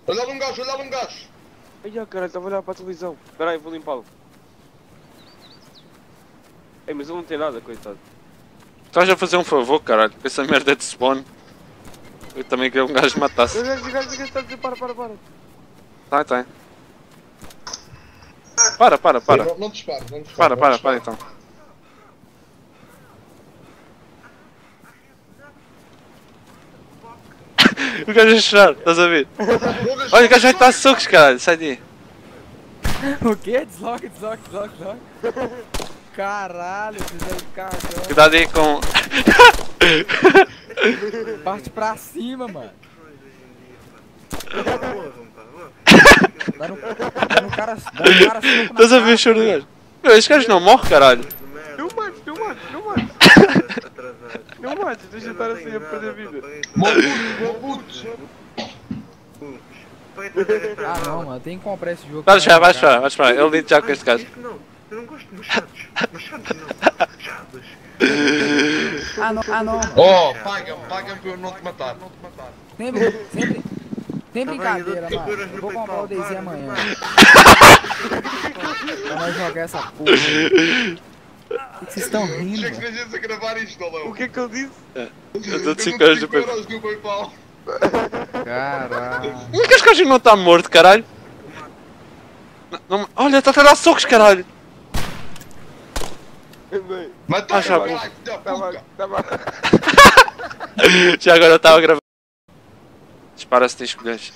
Olha um gajo, olha um gajo. Ai, caralho, estava a olhar para a televisão. Espera aí, vou limpá-lo. Ei, mas ele não tem nada, coitado. Estás a fazer um favor, caralho, com essa merda de spawn. Eu também queria um gajo matasse. O gajo está a dizer para. Tá. Para. Não disparo, não disparo. Para então. O gajo a chorar, estás a ver? Olha, o gajo vai estar a socos, caralho, sai daí. O quê? Desloca. Caralho, fizeram cagão. Cuidado aí com... Parte pra cima, mano. Dá no cara Estás a ver o choro do gajo? Meu, este gajo não morre, caralho. Não mates. Não mates, deixa estar assim a perder a vida. Mobutos. Ah não, mano, tem que comprar esse jogo. Vai esperar, eu lido já com este gajo. Não, eu não gosto de machados. Machados não. Machados. Ah não. Oh, paga-me para eu não te matar. Sem brincadeira, mano. Eu vou comprar o DayZ amanhã. Pra nós jogar essa porra. O que vocês estão rindo? Chega que a gente a gravar isto, Léo. O que é que ele disse? Eu dou-te 5 euros do PayPal. do PayPal. Caralho. Como é que este gajo não está morto, caralho? Olha, está a dar socos, caralho. Matar já o vou. gajo da puta. Já agora eu estava a gravar. Dispara se tens colheres.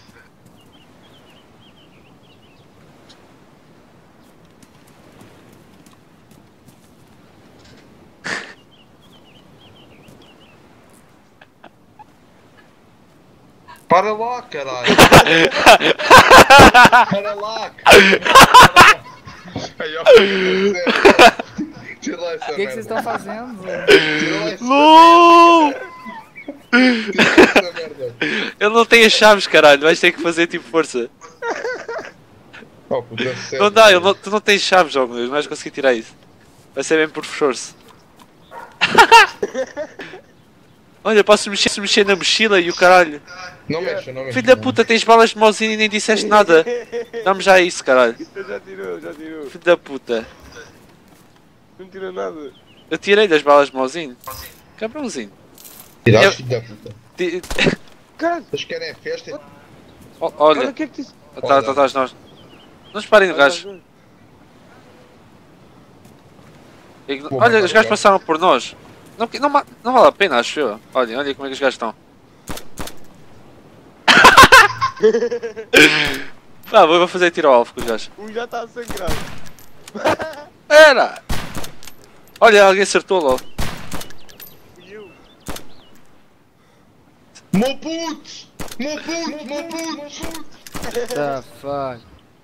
Para lá, caralho. Para lá, caralho. Aí, ó. Tira lá essa O que vocês estão fazendo, velho? Tira lá essa LOL! merda. Ele não tem as chaves, caralho. Vais ter que fazer tipo força. Oh, puta, sério. Não dá, tu não tens chaves, ó, meu Deus. Não vais conseguir tirar isso. Vai ser bem por esforço. Olha, posso mexer na mochila e o caralho. Não mexa. Filho da puta, tens balas de mozinho e nem disseste nada. Dá-me já isso, caralho. Já tirou. Filho da puta. Não tirou nada. Eu tirei das balas de mozinho. Cabrãozinho. Tiraste, filho da puta. Caralho, Vocês querem a festa? olha Olha, o que é que disse? tá atrás de nós. Não disparem no gajo. Olha, os gajos passaram por nós. Não vale a pena, acho eu. Olha como é que os gajos estão. Vou fazer tiro ao alvo com os gajos. Um já está a sangrar. Era! Olha, alguém acertou logo. Fui eu. Mobutos! The fuck?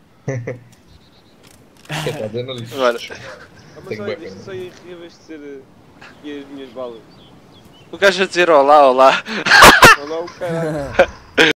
Coitado, eu não lhe Agora. Mas Tenho olha, bem isto só ia reabastecer aqui as minhas balas. O gajo a dizer olá. Olha lá o caralho.